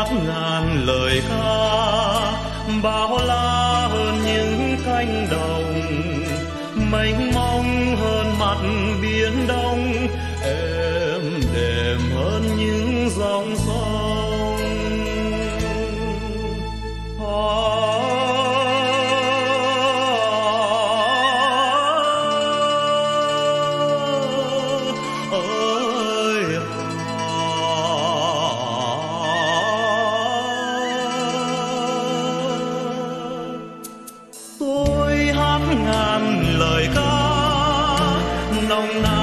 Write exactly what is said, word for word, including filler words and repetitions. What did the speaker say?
ngàn lời ca bao la hơn những cánh đồng, mênh mông hơn mặt biển đông, êm đềm hơn những dòng sông. Tôi hát ngàn lời ca nồng nàn